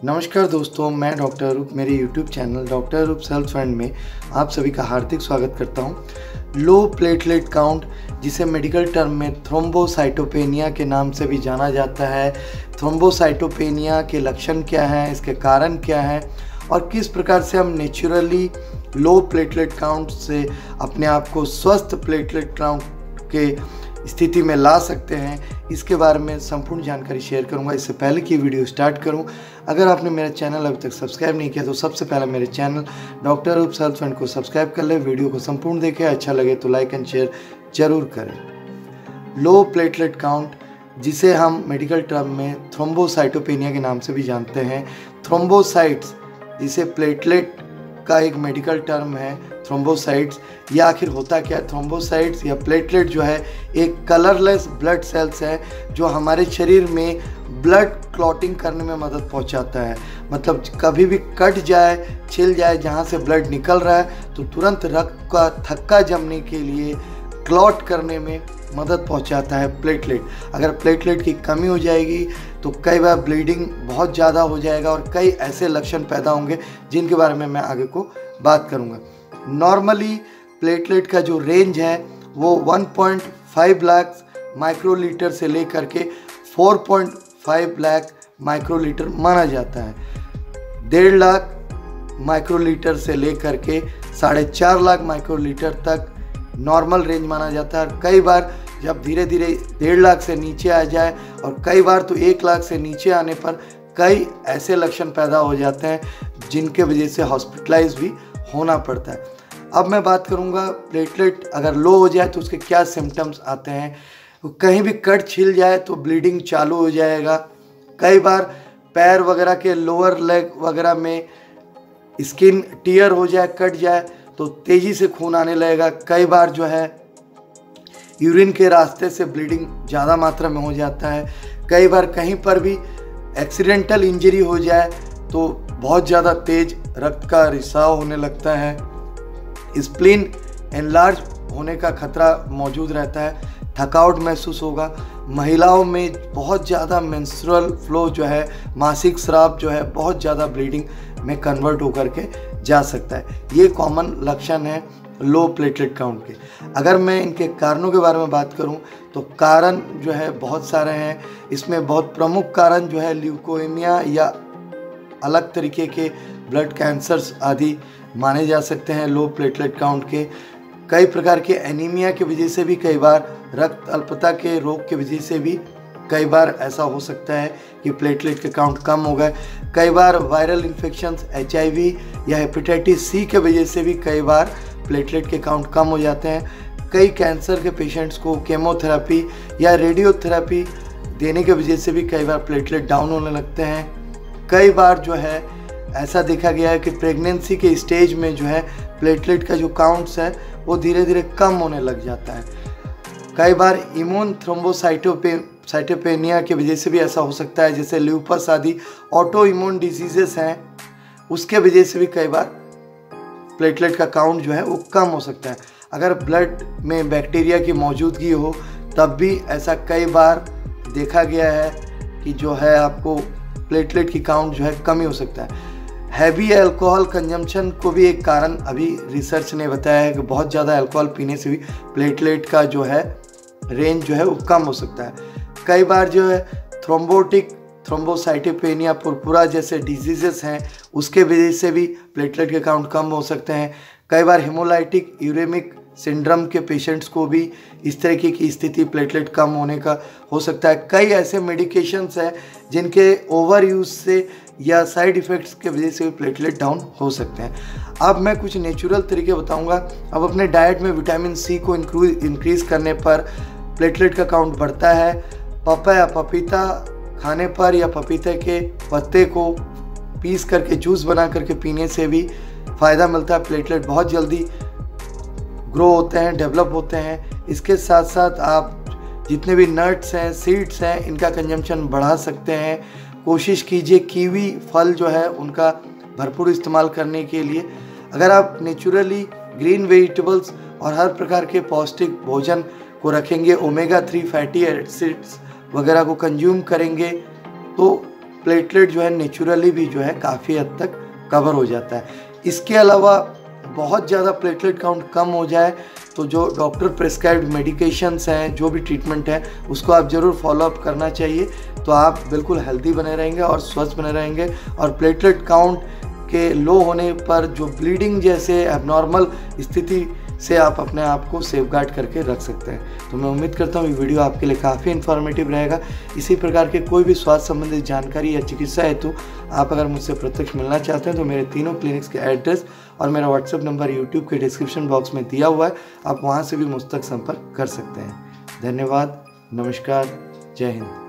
नमस्कार दोस्तों, मैं डॉक्टर रूप मेरे YouTube channel doctor Roop self fund में आप सभी का हार्दिक स्वागत करता हूं। लो प्लेटलेट काउंट, जिसे मेडिकल टर्म में थ्रोम्बोसाइटोपेनिया के नाम से भी जाना जाता है। थ्रोम्बोसाइटोपेनिया के लक्षण क्या हैं, इसके कारण क्या हैं और किस प्रकार से हम नेचुरली लो प्लेटलेट काउंट से अपने आप को स्वस्थ प्लेटलेट काउंट के स्थिति में ला सकते हैं, इसके बारे में संपूर्ण जानकारी शेयर करूंगा। इससे पहले कि वीडियो स्टार्ट करूं, अगर आपने मेरा चैनल अभी तक सब्सक्राइब नहीं किया तो सबसे पहले मेरे channel doctor Roop self fund को सब्सक्राइब कर ले। वीडियो को संपूर्ण देखें, अच्छा लगे तो लाइक एंड शेयर जरूर करें। लो प्लेटलेट काउंट, जिसे हम मेडिकल टर्म में थ्रोम्बोसाइटोपेनिया के नाम से भी जानते हैं। थ्रोम्बोसाइट्स, जिसे प्लेटलेट का एक मेडिकल टर्म है, थ्रोम्बोसाइट्स, या आखिर होता क्या है? थ्रोम्बोसाइट्स या प्लेटलेट जो है एक कलरलेस ब्लड सेल्स है जो हमारे शरीर में ब्लड क्लॉटिंग करने में मदद पहुंचाता है। मतलब कभी भी कट जाए, छिल जाए जहां से ब्लड निकल रहा है तो तुरंत रक्त का थक्का जमने के लिए क्लॉट करने में मदद पहुंचाता है प्लेटलेट। अगर प्लेटलेट की कमी हो जाएगी तो कई बार ब्लीडिंग बहुत ज़्यादा हो जाएगा और कई ऐसे लक्षण पैदा होंगे जिनके बारे में मैं आगे को बात करूंगा। नॉर्मली प्लेटलेट का जो रेंज है वो 1.5 लाख माइक्रोलीटर से लेकर के 4.5 लाख माइक्रोलीटर माना जाता है। 1.5 लाख माइक्रोलीटर से लेकर के 4.5 लाख माइक्रोलीटर तक नॉर्मल रेंज माना जाता है। और कई बार जब धीरे धीरे 1.5 लाख से नीचे आ जाए और कई बार तो 1 लाख से नीचे आने पर कई ऐसे लक्षण पैदा हो जाते हैं जिनके वजह से हॉस्पिटलाइज भी होना पड़ता है। अब मैं बात करूंगा प्लेटलेट अगर लो हो जाए तो उसके क्या सिम्टम्स आते हैं। कहीं भी कट छिल जाए तो ब्लीडिंग चालू हो जाएगा। कई बार पैर वगैरह के लोअर लेग वगैरह में स्किन टियर हो जाए, कट जाए तो तेज़ी से खून आने लगेगा। कई बार जो है यूरिन के रास्ते से ब्लीडिंग ज़्यादा मात्रा में हो जाता है। कई बार कहीं पर भी एक्सीडेंटल इंजरी हो जाए तो बहुत ज़्यादा तेज रक्त का रिसाव होने लगता है। स्प्लीन एनलार्ज होने का खतरा मौजूद रहता है। थकावट महसूस होगा। महिलाओं में बहुत ज़्यादा मेंस्ट्रुअल फ्लो जो है, मासिक स्राव जो है, बहुत ज़्यादा ब्लीडिंग में कन्वर्ट होकर के जा सकता है। ये कॉमन लक्षण है लो प्लेटलेट काउंट के। अगर मैं इनके कारणों के बारे में बात करूं तो कारण जो है बहुत सारे हैं। इसमें बहुत प्रमुख कारण जो है ल्यूकोमीया या अलग तरीके के ब्लड कैंसर्स आदि माने जा सकते हैं लो प्लेटलेट काउंट के। कई प्रकार के एनीमिया की वजह से भी, कई बार रक्त अल्पता के रोग की वजह से भी कई बार ऐसा हो सकता है कि प्लेटलेट के काउंट कम हो गए। कई बार वायरल इन्फेक्शंस, HIV या हेपेटाइटिस C के वजह से भी कई बार प्लेटलेट के काउंट कम हो जाते हैं। कई कैंसर के पेशेंट्स को केमोथेरेपी या रेडियोथेरेपी देने की वजह से भी कई बार प्लेटलेट डाउन होने लगते हैं। कई बार जो है ऐसा देखा गया है कि प्रेगनेंसी के स्टेज में जो है प्लेटलेट का जो काउंट्स है वो धीरे धीरे कम होने लग जाता है। कई बार इम्यून थ्रोम्बोसाइटोपेनिया की वजह से भी ऐसा हो सकता है, जैसे ल्यूपस आदि ऑटो इम्यून डिजीजेस हैं, उसके वजह से भी कई बार प्लेटलेट का काउंट जो है वो कम हो सकता है। अगर ब्लड में बैक्टीरिया की मौजूदगी हो तब भी ऐसा कई बार देखा गया है कि जो है आपको प्लेटलेट की काउंट जो है कमी हो सकता है। हैवी अल्कोहल कंजम्पशन को भी एक कारण अभी रिसर्च ने बताया है कि बहुत ज़्यादा अल्कोहल पीने से भी प्लेटलेट का जो है रेंज जो है वो कम हो सकता है। कई बार जो है थ्रोम्बोसाइटोपेनिया पुरपुरा जैसे डिजीजेस हैं, उसके वजह से भी प्लेटलेट के काउंट कम हो सकते हैं। कई बार हेमोलाइटिक यूरेमिक सिंड्रोम के पेशेंट्स को भी इस तरीके की स्थिति प्लेटलेट कम होने का हो सकता है। कई ऐसे मेडिकेशंस हैं जिनके ओवर यूज से या साइड इफ़ेक्ट्स के वजह से भी प्लेटलेट डाउन हो सकते हैं। अब मैं कुछ नेचुरल तरीके बताऊंगा। अब अपने डाइट में विटामिन C को इंक्रीज़ करने पर प्लेटलेट का काउंट बढ़ता है। पपीता खाने पर या पपीते के पत्ते को पीस करके जूस बना करके पीने से भी फ़ायदा मिलता है। प्लेटलेट बहुत जल्दी ग्रो होते हैं, डेवलप होते हैं। इसके साथ साथ आप जितने भी नट्स हैं, सीड्स हैं, इनका कंजम्पशन बढ़ा सकते हैं। कोशिश कीजिए कीवी फल जो है उनका भरपूर इस्तेमाल करने के लिए। अगर आप नेचुरली ग्रीन वेजिटेबल्स और हर प्रकार के पौष्टिक भोजन को रखेंगे, ओमेगा 3 फैटी एसिड्स वगैरह को कंज्यूम करेंगे तो प्लेटलेट जो है नेचुरली भी जो है काफ़ी हद तक कवर हो जाता है। इसके अलावा बहुत ज़्यादा प्लेटलेट काउंट कम हो जाए तो जो डॉक्टर प्रेस्क्राइब्ड मेडिकेशंस हैं, जो भी ट्रीटमेंट है, उसको आप ज़रूर फॉलो अप करना चाहिए। तो आप बिल्कुल हेल्दी बने रहेंगे और स्वस्थ बने रहेंगे। और प्लेटलेट काउंट के लो होने पर जो ब्लीडिंग जैसे एबनॉर्मल स्थिति से आप अपने आप को सेफगार्ड करके रख सकते हैं। तो मैं उम्मीद करता हूँ ये वीडियो आपके लिए काफ़ी इन्फॉर्मेटिव रहेगा। इसी प्रकार के कोई भी स्वास्थ्य संबंधित जानकारी या चिकित्सा हेतु आप अगर मुझसे प्रत्यक्ष मिलना चाहते हैं तो मेरे तीनों क्लिनिक्स के एड्रेस और मेरा व्हाट्सएप नंबर यूट्यूब के डिस्क्रिप्शन बॉक्स में दिया हुआ है, आप वहाँ से भी मुझ तक संपर्क कर सकते हैं। धन्यवाद, नमस्कार, जय हिंद।